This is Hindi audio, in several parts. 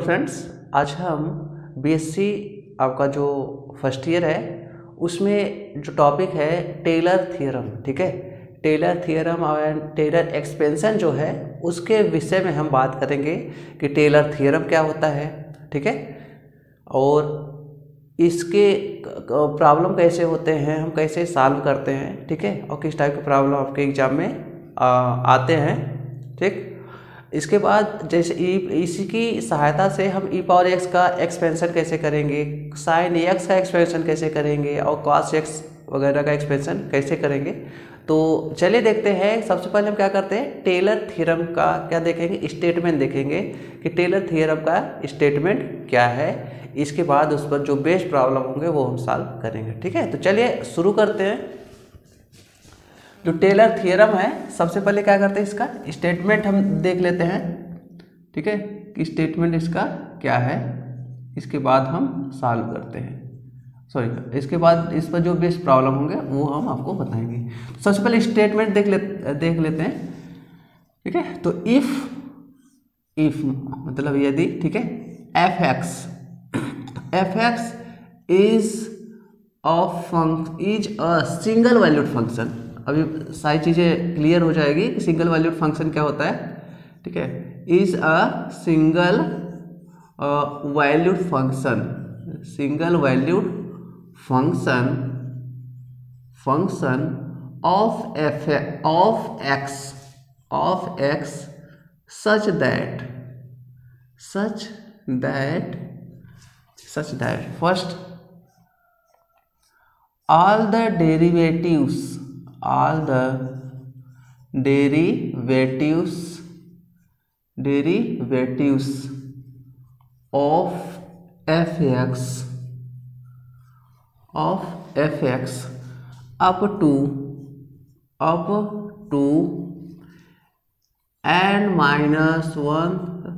फ्रेंड्स, आज हम बीएससी आपका जो फर्स्ट ईयर है उसमें जो टॉपिक है टेलर थ्योरम, ठीक है। टेलर थ्योरम और टेलर एक्सपेंशन जो है उसके विषय में हम बात करेंगे कि टेलर थ्योरम क्या होता है, ठीक है, और इसके प्रॉब्लम कैसे होते हैं, हम कैसे सॉल्व करते हैं, ठीक है, और किस टाइप के प्रॉब्लम आपके एग्जाम में आते हैं, ठीक। इसके बाद जैसे इसी की सहायता से हम ई पावर एक्स का एक्सपेंशन कैसे करेंगे, साइन एक्स का एक्सपेंशन कैसे करेंगे और कॉस एक्स वगैरह का एक्सपेंशन कैसे करेंगे। तो चलिए देखते हैं। सबसे पहले हम क्या करते हैं, टेलर थ्योरम का क्या देखेंगे, स्टेटमेंट देखेंगे कि टेलर थ्योरम का स्टेटमेंट क्या है। इसके बाद उस पर जो बेस्ट प्रॉब्लम होंगे वो हम सॉल्व करेंगे, ठीक है। तो चलिए शुरू करते हैं। जो टेलर थ्योरम है, सबसे पहले क्या करते हैं, इसका स्टेटमेंट हम देख लेते हैं, ठीक है, कि स्टेटमेंट इसका क्या है। इसके बाद हम सॉल्व करते हैं, इसके बाद इस पर जो बेस्ट प्रॉब्लम होंगे वो हम आपको बताएंगे। सबसे पहले स्टेटमेंट देख लेते हैं, ठीक है। तो इफ मतलब यदि, ठीक है, f x is a single valued function. अभी सारी चीज़ें क्लियर हो जाएगी कि सिंगल वैल्यूड फंक्शन क्या होता है, ठीक है। Is a single valued function, single valued function of x such that first all the derivatives of fx up to n minus 1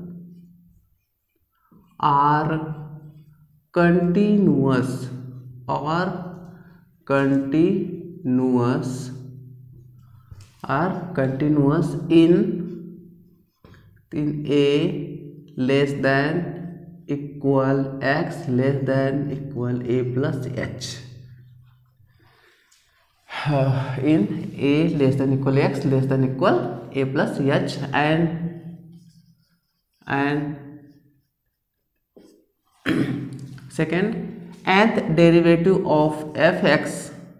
are continuous in a less than equal x less than equal a plus h, in a less than equal x less than equal a plus h, and second, nth derivative of fx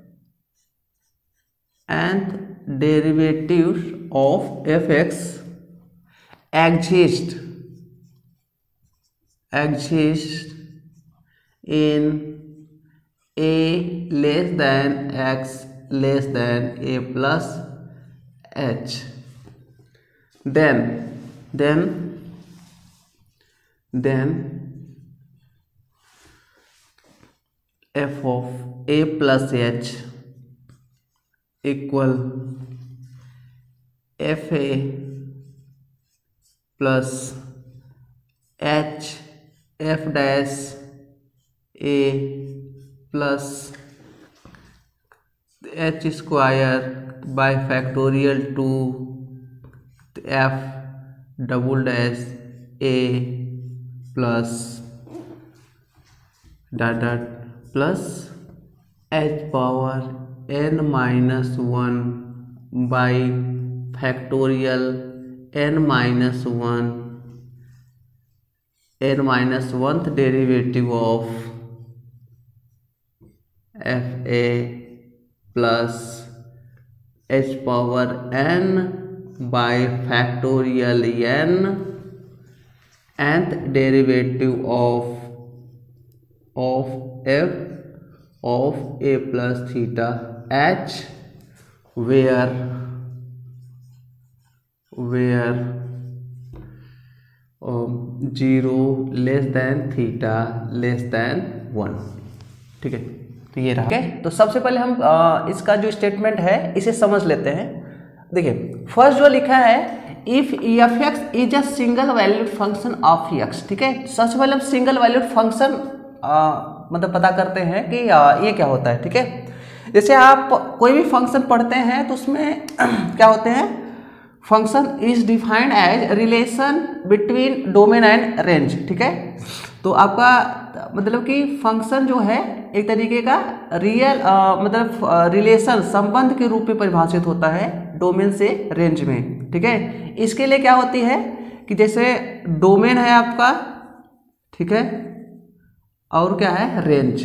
exist in a less than x less than a plus h, then f of a plus h equal fa plus h f dash a plus h square by factorial to f double dash a plus dot plus h power n minus 1 by factorial n minus 1th derivative of fa plus h power n by factorial n nth derivative of f of a plus theta h where 0 less than theta less than 1, ठीक है। तो ये रहा, okay? तो सबसे पहले हम इसका जो स्टेटमेंट है इसे समझ लेते हैं। देखिए, फर्स्ट जो लिखा है, if f x is a single valued function of x, ठीक है। सबसे पहले हम सिंगल वैल्यूड फंक्शन मतलब पता करते हैं कि ये क्या होता है, ठीक है। जैसे आप कोई भी फंक्शन पढ़ते हैं तो उसमें क्या होते हैं, function is defined as relation between domain and range, ठीक है। तो आपका मतलब कि फंक्शन जो है एक तरीके का रियल मतलब रिलेशन संबंध के रूप में परिभाषित होता है डोमेन से रेंज में, ठीक है। इसके लिए क्या होती है कि जैसे डोमेन है आपका, ठीक है, और क्या है रेंज,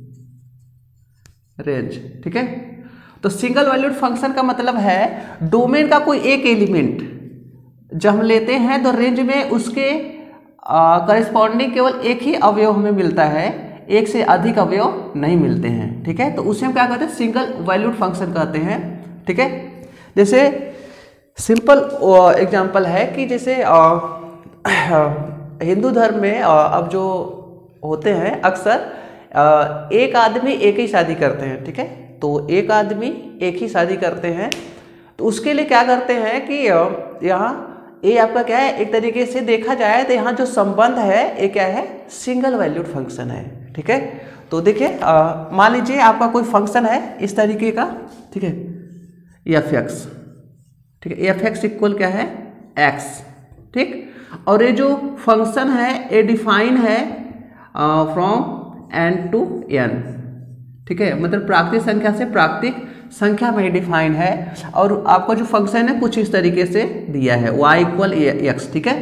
ठीक है। तो सिंगल वैल्यूड फंक्शन का मतलब है डोमेन का कोई एक एलिमेंट जब हम लेते हैं तो रेंज में उसके करस्पॉन्डिंग केवल एक ही अवयव हमें मिलता है, एक से अधिक अवयव नहीं मिलते हैं, ठीक है। तो उसे हम क्या कहते हैं, सिंगल वैल्यूड फंक्शन कहते हैं, ठीक है। जैसे सिंपल एग्जांपल है कि जैसे हिंदू धर्म में अब जो होते हैं अक्सर एक आदमी एक ही शादी करते हैं, ठीक है। तो एक आदमी एक ही शादी करते हैं, तो उसके लिए क्या करते हैं कि यहाँ ये आपका क्या है, एक तरीके से देखा जाए तो यहाँ जो संबंध है ये क्या है, सिंगल वैल्यूड फंक्शन है, ठीक है। तो देखिए मान लीजिए आपका कोई फंक्शन है इस तरीके का, ठीक है, एफ एक्स, ठीक है, एफ एक्स इक्वल क्या है एक्स, ठीक। और ये जो फंक्शन है ये डिफाइन है फ्रॉम एन टू एन, ठीक है, मतलब प्राकृतिक संख्या से प्राकृतिक संख्या में डिफाइन है। और आपका जो फंक्शन है कुछ इस तरीके से दिया है y इक्वल एक्स, ठीक है।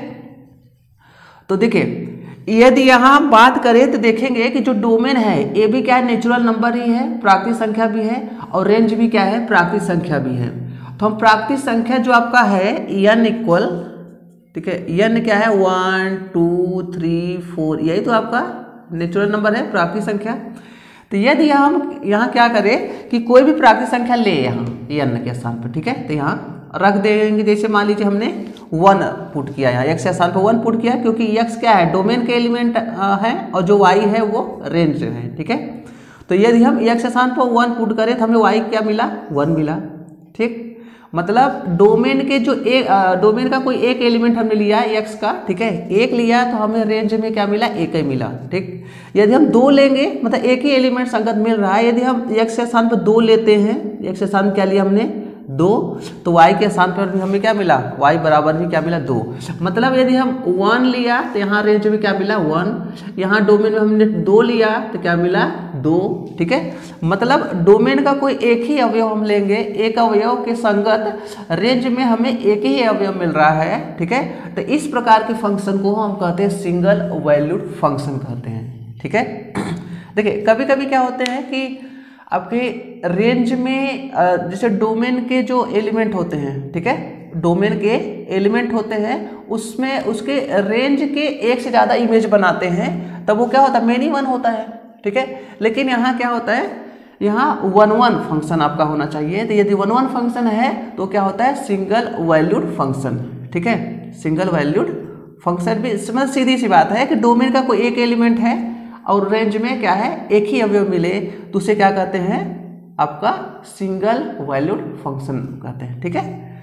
तो देखिए यदि यहाँ हम बात करें तो देखेंगे कि जो डोमेन है ये भी क्या है, नेचुरल नंबर ही है, प्राकृतिक संख्या भी है, और रेंज भी क्या है, प्राकृतिक संख्या भी है। तो हम प्राकृतिक संख्या जो आपका है n इक्वल, ठीक है, n क्या है 1 2 3 4, यही तो आपका नेचुरल नंबर है, प्राकृतिक संख्या। तो यदि हम यहाँ क्या करें कि कोई भी प्राकृतिक संख्या ले यहाँ n के स्थान पर, ठीक है, तो यहाँ रख देंगे। जैसे मान लीजिए हमने 1 पुट किया, यहाँ x के स्थान पर 1 पुट किया, क्योंकि x क्या है, डोमेन के एलिमेंट है, और जो y है वो रेंज है, ठीक है। तो यदि हम x के स्थान पर 1 पुट करें तो हमें y क्या मिला, 1 मिला, ठीक। मतलब डोमेन के जो डोमेन का कोई एक एलिमेंट हमने लिया x का, ठीक है, एक लिया तो हमें रेंज में क्या मिला, एक ही मिला, ठीक। यदि हम 2 लेंगे मतलब एक ही एलिमेंट संगत मिल रहा है, यदि हम x के स्थान पर 2 लेते हैं, x के स्थान क्या लिया हमने 2, तो y के स्थान पर भी हमें क्या मिला, y बराबर भी क्या मिला 2। मतलब यदि हम 1 लिया तो यहाँ रेंज में क्या मिला 1, यहाँ डोमेन में हमने 2 लिया तो क्या मिला 2, ठीक है। मतलब डोमेन का कोई एक ही अवयव हम लेंगे, एक अवयव के संगत रेंज में हमें एक ही अवयव मिल रहा है, ठीक है। तो इस प्रकार के फंक्शन को हम कहते हैं सिंगल वैल्यूड फंक्शन कहते हैं, ठीक है। देखिए कभी कभी क्या होते हैं कि आपके रेंज में जैसे डोमेन के जो एलिमेंट होते हैं, ठीक है, डोमेन के एलिमेंट होते हैं उसमें उसके रेंज के एक से ज़्यादा इमेज बनाते हैं, तब वो क्या होता है, मेनी वन होता है, ठीक है। लेकिन यहाँ क्या होता है, यहाँ 1 1 फंक्शन आपका होना चाहिए। तो यदि 1 1 फंक्शन है तो क्या होता है, सिंगल वैल्यूड फंक्शन, ठीक है। सिंगल वैल्यूड फंक्शन भी इसमें सीधी सी बात है कि डोमेन का कोई एक एलिमेंट है और रेंज में क्या है, एक ही अवयव मिले, तो उसे क्या कहते हैं, आपका सिंगल वैल्यूड फंक्शन कहते हैं, ठीक है।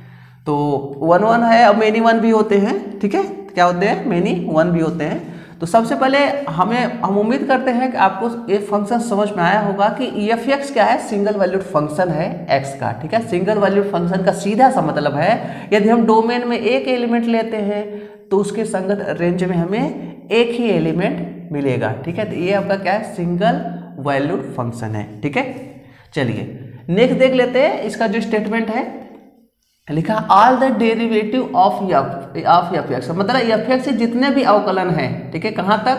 तो 1 1 है और मेनी वन भी होते हैं, ठीक है, क्या होते हैं, मेनी वन भी होते हैं। तो सबसे पहले हम उम्मीद करते हैं कि आपको ये फंक्शन समझ में आया होगा कि एफ एक्स क्या है, सिंगल वैल्यूड फंक्शन है एक्स का, ठीक है। सिंगल वैल्यूड फंक्शन का सीधा सा मतलब है यदि हम डोमेन में एक एलिमेंट लेते हैं तो उसके संगत रेंज में हमें एक ही एलिमेंट मिलेगा, ठीक है। तो ये आपका क्या है, सिंगल वैल्यूड फंक्शन है, ठीक है। चलिए नेक्स्ट देख लेते हैं, इसका जो स्टेटमेंट है लिखा all the derivative of f x, मतलब एफ एक्स से जितने भी अवकलन हैं, ठीक है, कहाँ तक,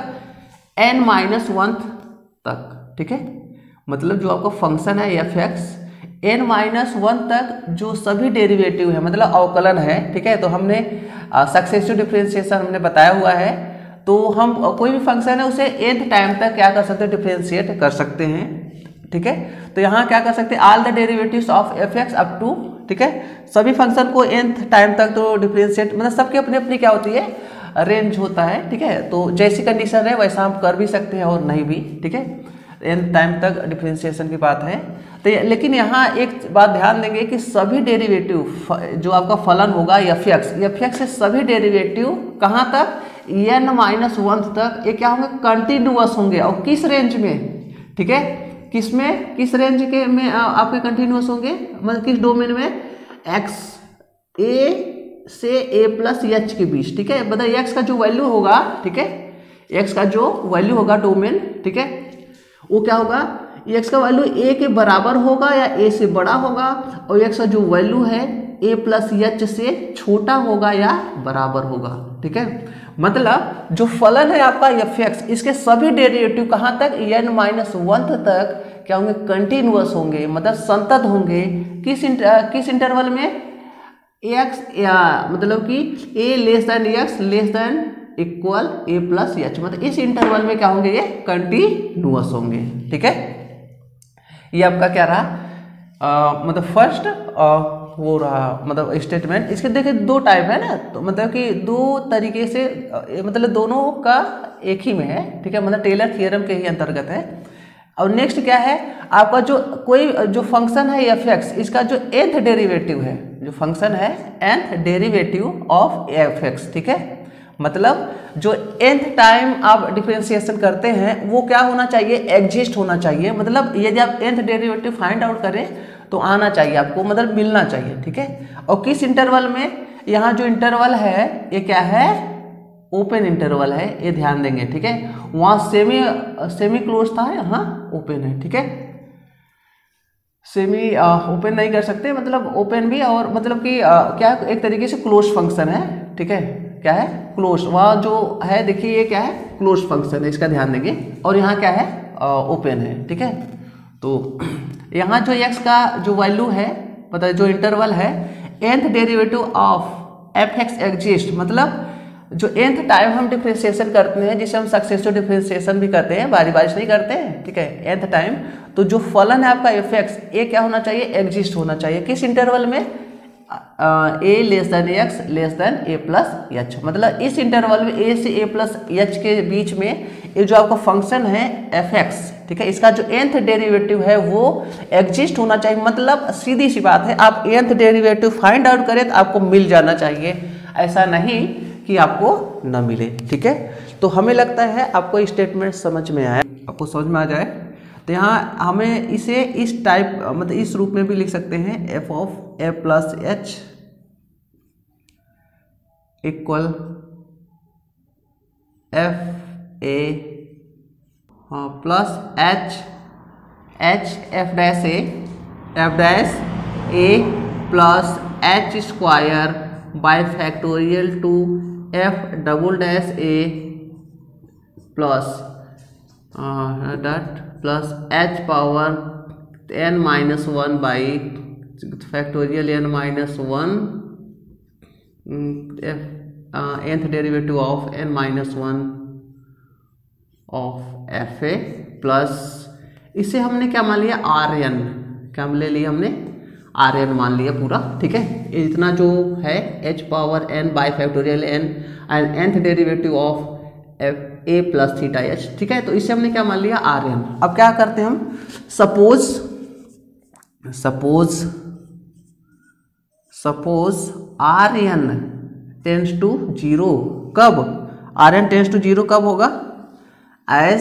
n-1 तक, ठीक है। मतलब जो आपका फंक्शन है एफ एक्स n-1 तक जो सभी डेरिवेटिव है, मतलब अवकलन है, ठीक है। तो हमने सक्सेसिव डिफरेंशिएशन हमने बताया हुआ है, तो हम कोई भी फंक्शन है उसे nth टाइम तक क्या कर सकते हैं, डिफरेंशिएट कर सकते हैं, ठीक है। तो यहाँ क्या कर सकते हैं, all the derivatives of f x up to, ठीक है, सभी फंक्शन को nth टाइम तक तो डिफरेंशिएट, मतलब सबके अपनी अपनी क्या होती है, रेंज होता है, ठीक है। तो जैसी कंडीशन है वैसा हम कर भी सकते हैं और नहीं भी, ठीक है, nth टाइम तक डिफरेंशिएशन की बात है। तो लेकिन यहाँ एक बात ध्यान देंगे कि सभी डेरिवेटिव जो आपका फलन होगा एफ एक्स से सभी डेरिवेटिव कहाँ तक, n-1 तक, ये क्या होंगे, कंटिन्यूअस होंगे। और किस रेंज में, ठीक है, किस रेंज के में आपके कंटिन्यूअस होंगे, मतलब किस डोमेन में, x a से ए प्लस एच के बीच, ठीक है। मतलब एक्स का जो वैल्यू होगा, ठीक है, एक्स का जो वैल्यू होगा डोमेन, ठीक है, वो क्या होगा, एक्स का वैल्यू ए के बराबर होगा या ए से बड़ा होगा, और एक्स का जो वैल्यू है ए प्लस एच से छोटा होगा या बराबर होगा, ठीक है। मतलब जो फलन है आपका एफ एक्स, इसके सभी डेरिवेटिव कहाँ तक, n-1 तक क्या होंगे, कंटिन्यूअस होंगे, मतलब संतत होंगे। किस इंटरवल में, एक्स मतलब कि a less than x less than equal a plus h, मतलब इस इंटरवल में क्या होंगे, ये कंटिन्यूअस होंगे, ठीक है। ये आपका क्या रहा, मतलब फर्स्ट वो रहा, मतलब स्टेटमेंट। इसके देखिए दो टाइप है ना, तो मतलब कि दो तरीके से, मतलब दोनों का एक ही में है, ठीक है, मतलब टेलर थ्योरम के ही अंतर्गत है। और नेक्स्ट क्या है आपका, जो कोई जो फंक्शन है एफ एक्स, इसका जो nth डेरिवेटिव है, जो फंक्शन है nth derivative of f x, ठीक है। मतलब जो nth टाइम आप डिफरेंशिएशन करते हैं वो क्या होना चाहिए, एग्जिस्ट होना चाहिए। मतलब यदि आप nth डेरिवेटिव फाइंड आउट करें तो आना चाहिए आपको, मतलब मिलना चाहिए, ठीक है। और किस इंटरवल में, यहाँ जो इंटरवल है ये क्या है, ओपन इंटरवल है, ये ध्यान देंगे, ठीक है। वहाँ सेमी क्लोज था, यहाँ ओपन है, ठीक है। सेमी ओपन नहीं कर सकते, मतलब ओपन भी, और मतलब कि क्या एक तरीके से क्लोज फंक्शन है, ठीक है। क्या है, क्लोज, वहाँ जो है देखिए ये क्या है, क्लोज फंक्शन है, इसका ध्यान देंगे। और यहाँ क्या है, ओपन है, ठीक है। तो यहाँ जो x का जो वैल्यू है, पता है जो इंटरवल है, nth derivative of f x exist, मतलब जो nth टाइम हम डिफरेंशिएशन करते हैं, जिसे हम सक्सेसिव डिफरेंशिएशन भी करते हैं, बारी बारी से नहीं करते हैं, ठीक है, nth टाइम, तो जो फलन है आपका एफ एक्स, ये क्या होना चाहिए, एग्जिस्ट होना चाहिए। किस इंटरवल में, a less than x less than a plus h, मतलब इस इंटरवल में ए से ए प्लस एच के बीच में ये जो आपका फंक्शन है एफ एक्स, ठीक है, इसका जो nth डेरिवेटिव है वो एग्जिस्ट होना चाहिए। मतलब सीधी सी बात है, आप nth डेरिवेटिव फाइंड आउट करें तो आपको मिल जाना चाहिए, ऐसा नहीं कि आपको न मिले, ठीक है। तो हमें लगता है आपको स्टेटमेंट समझ में आया, आपको समझ में आ जाए तो यहाँ हमें इसे इस टाइप, मतलब इस रूप में भी लिख सकते हैं, f of a plus h equal f a plus h f dash a plus h square by factorial two f double dash a plus dot plus h power n-1 by factorial n-1 nth derivative of n-1 of f a plus, इसे हमने क्या मान लिया, Rn, क्या ले लिया हमने, Rn मान लिया पूरा, ठीक है। इतना जो है h power n by factorial n and nth derivative of f a plus theta h, ठीक है। तो इसे हमने क्या मान लिया, Rn। अब क्या करते हैं हम, सपोज Rn टेंस टू 0, कब, Rn टेंस टू 0 कब होगा, as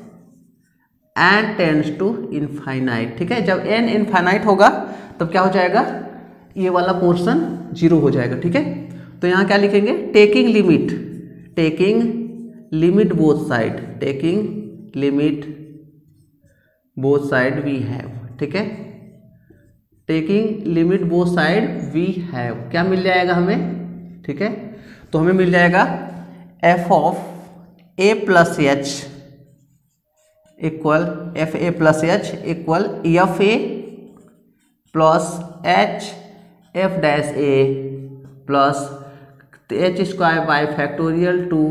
n tends to infinite, ठीक है। जब n इनफाइनाइट होगा तब क्या हो जाएगा, ये वाला पोर्शन 0 हो जाएगा, ठीक है। तो यहाँ क्या लिखेंगे, taking limit both side we have, ठीक है। Taking limit both side we have, क्या मिल जाएगा हमें, ठीक है। तो हमें मिल जाएगा f of a plus h equal f a plus h equal f a plus h f dash a plus h square by factorial two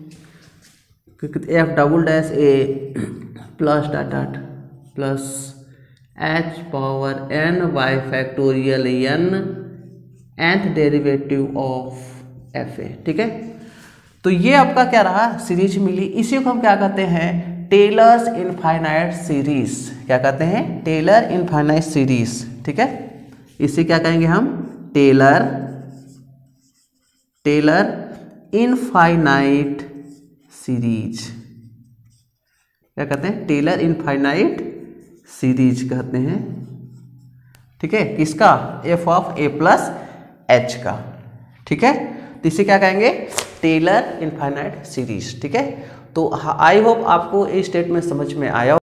f double dash a plus dot plus h power n by factorial n nth derivative of f a, ठीक है। तो ये आपका क्या रहा, सीरीज मिली, इसी को हम क्या कहते हैं, टेलर्स इनफाइनाइट सीरीज, क्या कहते हैं, टेलर इनफाइनाइट सीरीज, ठीक है। इसे क्या कहेंगे हम, टेलर इनफाइनाइट सीरीज, क्या कहते हैं, टेलर इनफाइनाइट सीरीज कहते हैं, ठीक है। किसका, f of a plus h का, ठीक है, तो इसे क्या कहेंगे, टेलर इनफाइनाइट सीरीज। ठीक है, तो आई होप आपको इस स्टेटमेंट समझ में आया।